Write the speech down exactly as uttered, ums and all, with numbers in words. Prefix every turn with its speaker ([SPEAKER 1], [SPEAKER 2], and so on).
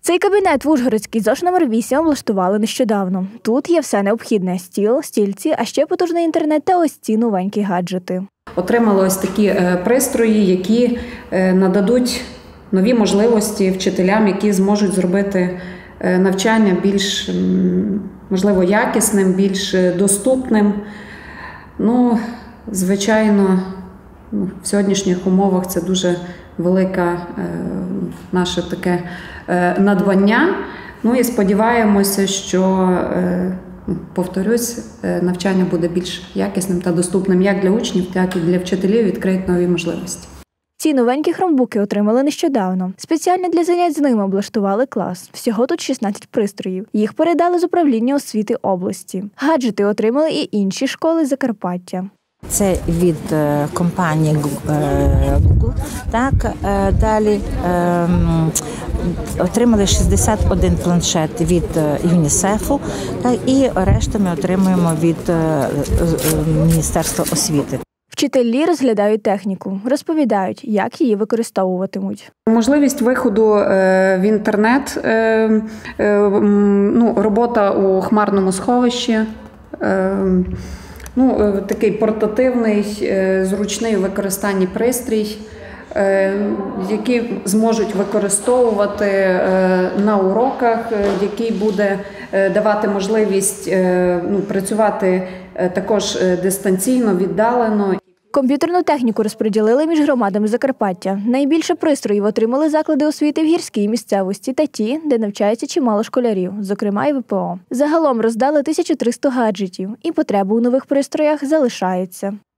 [SPEAKER 1] Цей кабінет в Ужгородській ЗОШ номер вісім облаштували нещодавно. Тут є все необхідне – стіл, стільці, а ще потужний інтернет та ось ці новенькі гаджети.
[SPEAKER 2] Отримали ось такі пристрої, які нададуть нові можливості вчителям, які зможуть зробити навчання більш, можливо, якісним, більш доступним. Ну, звичайно, в сьогоднішніх умовах це дуже велике е, наше таке е, надбання. Ну і сподіваємося, що, е, повторюсь, е, навчання буде більш якісним та доступним як для учнів, так і для вчителів, відкриють нові можливості.
[SPEAKER 1] Ці новенькі хромбуки отримали нещодавно. Спеціально для занять з ними облаштували клас. Всього тут шістнадцять пристроїв. Їх передали з управління освіти області. Гаджети отримали і інші школи Закарпаття.
[SPEAKER 3] Це від компанії Google. Так, далі отримали шістдесят один планшет від ЮНІСЕФу, так, і решту ми отримуємо від Міністерства освіти.
[SPEAKER 1] Вчителі розглядають техніку, розповідають, як її використовуватимуть.
[SPEAKER 2] Можливість виходу в інтернет, ну, робота у хмарному сховищі, ну, такий портативний, зручний у використанні пристрій, які зможуть використовувати на уроках, який буде давати можливість, ну, працювати також дистанційно, віддалено.
[SPEAKER 1] Комп'ютерну техніку розподілили між громадами Закарпаття. Найбільше пристроїв отримали заклади освіти в гірській місцевості та ті, де навчається чимало школярів, зокрема і ВПО. Загалом роздали тисячу триста гаджетів, і потреба у нових пристроях залишається.